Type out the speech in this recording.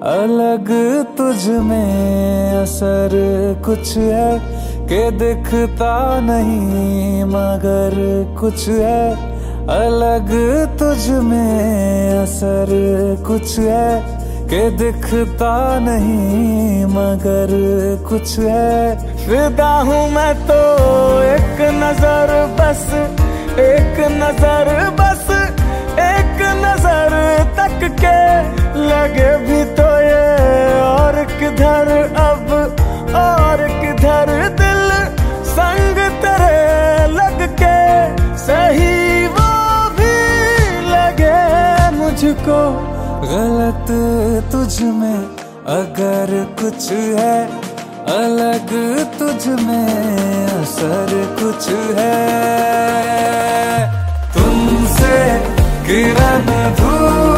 अलग तुझ में असर कुछ है कि दिखता नहीं मगर कुछ है। अलग तुझ में असर कुछ है कि दिखता नहीं मगर कुछ है। फिदा हूँ मैं तो एक नजर बस, एक नजर बस, एक नजर तक के लगे भी तो ये और किधर अब और किधर दिल संग तेरे लग के सही वो भी लगे मुझको। गलत तुझ में अगर कुछ है, अलग तुझ में असर कुछ है। तुमसे किरण धूप